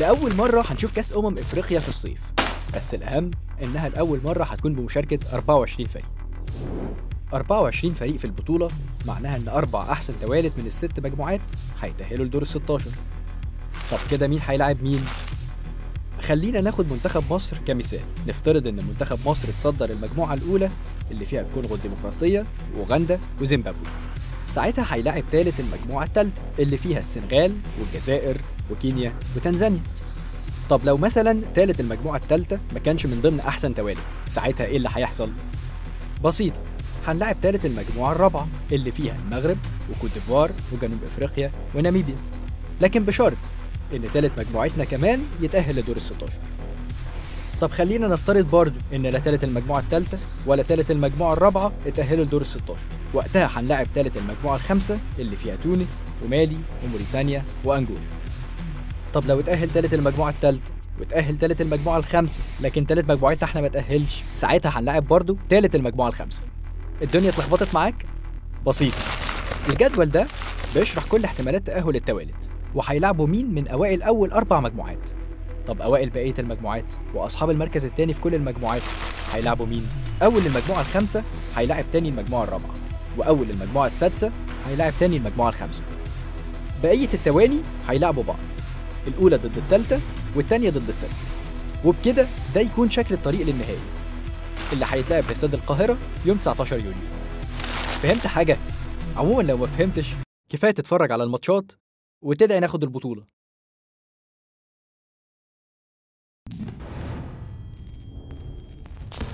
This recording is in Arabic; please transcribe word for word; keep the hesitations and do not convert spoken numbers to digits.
لأول مرة هنشوف كأس أمم إفريقيا في الصيف، بس الأهم إنها لأول مرة هتكون بمشاركة أربعة وعشرين فريق. أربعة وعشرين فريق في البطولة معناها إن أربع أحسن توالت من الست مجموعات هيتأهلوا لدور الستاشر. طب كده مين هيلاعب مين؟ خلينا ناخد منتخب مصر كمثال. نفترض إن منتخب مصر اتصدر المجموعة الأولى اللي فيها الكونغو الديمقراطية وأوغندا وزيمبابوي. ساعتها هيلاعب تالت المجموعة التالتة اللي فيها السنغال والجزائر وكينيا وتنزانيا. طب لو مثلا تالت المجموعة التالتة ما كانش من ضمن أحسن توالت، ساعتها إيه اللي هيحصل؟ بسيطة، هنلاعب تالت المجموعة الرابعة اللي فيها المغرب وكوت ديفوار وجنوب أفريقيا وناميبيا، لكن بشرط إن تالت مجموعتنا كمان يتأهل لدور الستاشر. طب خلينا نفترض برضو إن لا تالت المجموعة التالتة ولا تالت المجموعة الرابعة اتأهلوا لدور الستاشر، وقتها هنلاعب تالت المجموعة الخامسة اللي فيها تونس ومالي وموريتانيا وأنجولا. طب لو اتأهل تالت المجموعة التالتة واتأهل تالت المجموعة الخامسة لكن تالت مجموعتنا احنا ما تأهلش، ساعتها هنلاعب برضو تالت المجموعة الخامسة. الدنيا اتلخبطت معاك؟ بسيطة. الجدول ده بيشرح كل احتمالات تأهل التوالت، وهيلعبوا مين من أوائل أول أربع مجموعات. طب أوائل بقية المجموعات وأصحاب المركز الثاني في كل المجموعات هيلعبوا مين؟ أول المجموعة الخامسة هيلاعب تاني المجموعة الرابعة، وأول المجموعة السادسة هيلاعب تاني المجموعة الخامسة. بقية التواني هيلعبوا بعض، الأولى ضد الثالثة والتانية ضد السادسة، وبكده ده يكون شكل الطريق للنهائي اللي هيتلعب في استاد القاهرة يوم تسعتاشر يونيو. فهمت حاجة؟ عموما لو ما فهمتش كفاية تتفرج على الماتشات وتدعي ناخد البطولة.